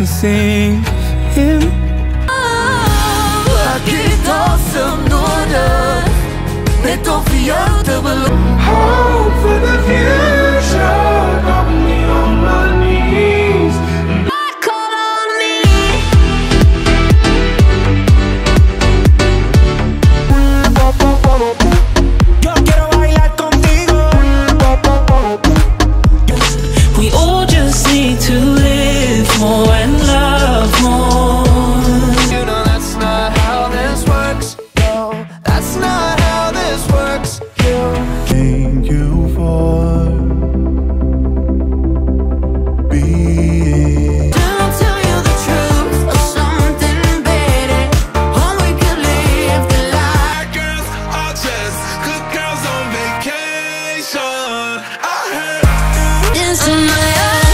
can sing him. Pakita som nodig net of jou te beloof. Hope for the future got me on my knees. Call on me. Yo quiero bailar contigo. We all just need to live more and love more. You know that's not how this works. No, that's not how this works. Thank you for being. I'll tell you the truth or something better. Or we could live the life. Girls are just good girls on vacation. I heard Into my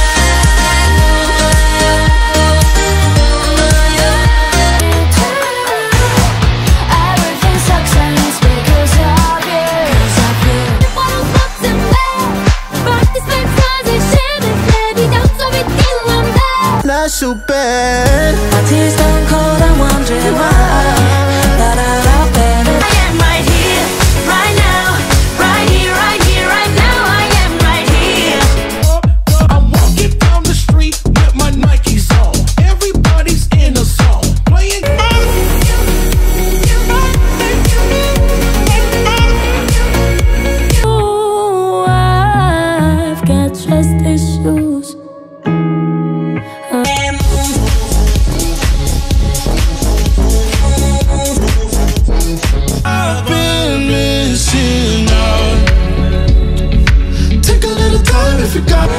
everything sucks and it's because of you. Not so bad. My tears don't cold, I'm wondering why. But I love better. I am right here, right now, right here, right here, right now. I am right here. I'm walking down the street with my Nikes on. Everybody's in a song playing. Oh, I've got trust issues. I've been missing out. Take a little time if you got.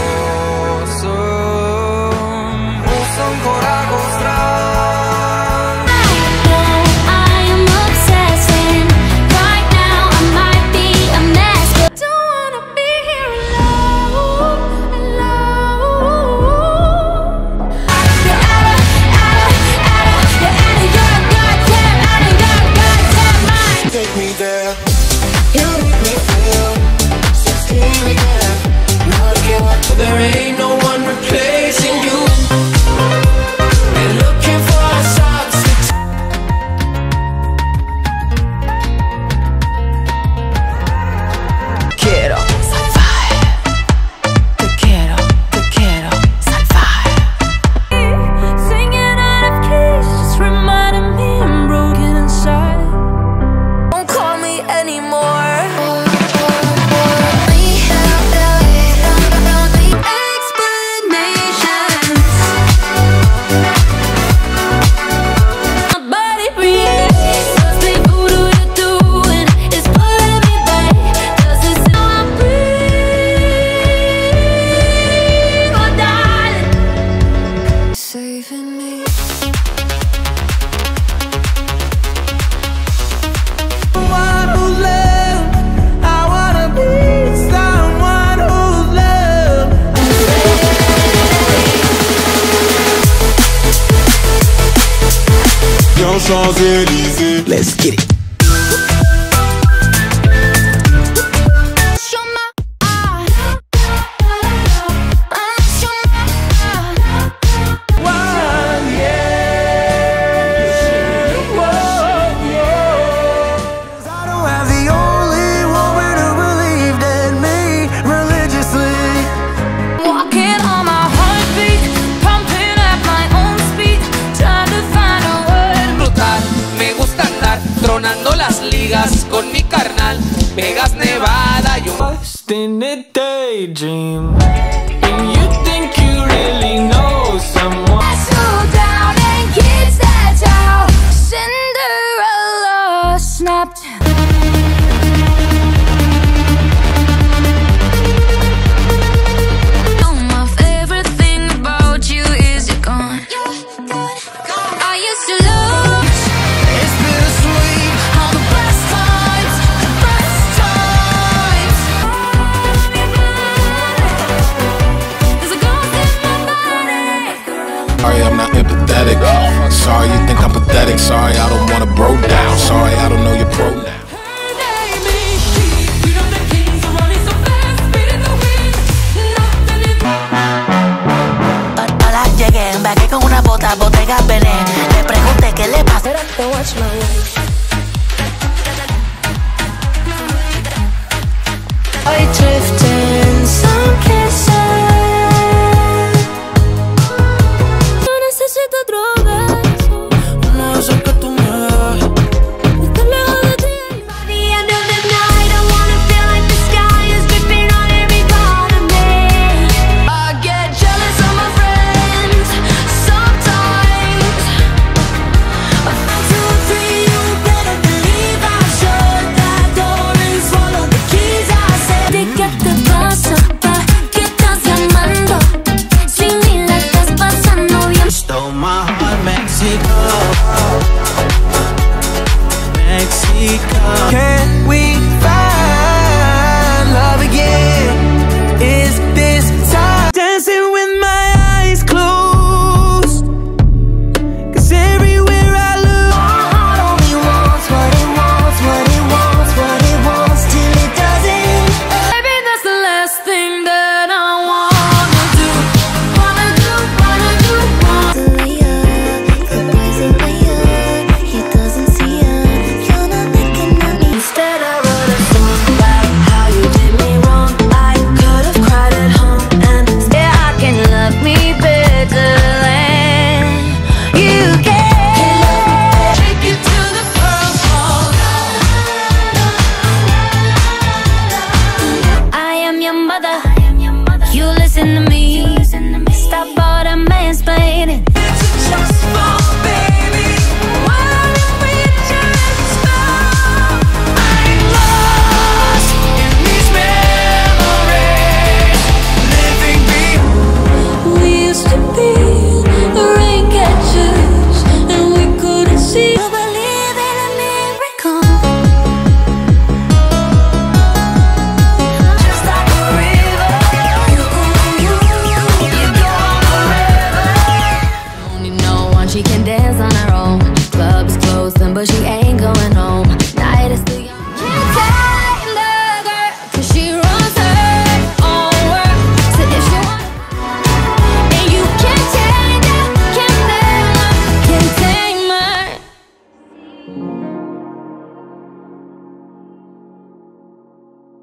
I am obsessing. Right now I might be a mess, but don't wanna be here alone, alone. You're out of your goddamn mind. Take me there. You make me feel 16 again. Not again. There ain't no one replacing you. And looking for a substitute. Quiero salvaje. Te quiero salvaje. Singing out of keys, just reminding me I'm broken inside. Don't call me anymore. Explanations. My body reacts. The voodoo you're doing is pulling me back. Does this how I breathe? Oh, darling, saving me. Someone who love. I wanna be someone who love. Yo, Champs-Élysées. Let's get it. Show my eye. Show my eye. One, yeah. Whoa, yeah. 'Cause I don't have the only woman who believed in me religiously. Walking on my heartbeat, pumping at my own speed, trying to find a word. Brutal, me gusta andar tronando las ligas con mi carnal. Vegas, Nevada, yo. Lost in a daydream. And you think you really know someone. Slow down and kids that's out. Cinderella snapped. Oh, my favorite thing about you is you're gone. I used to love. It's bittersweet. All the best times, the best times. There's a ghost in my body. Sorry, I'm not empathetic. Sorry, you think I'm pathetic. Sorry, I don't wanna bro down. Sorry, I don't know your pronoun. Hola, llegué, embarqué con una you listen to me. Stop all the mansplaining. Just fall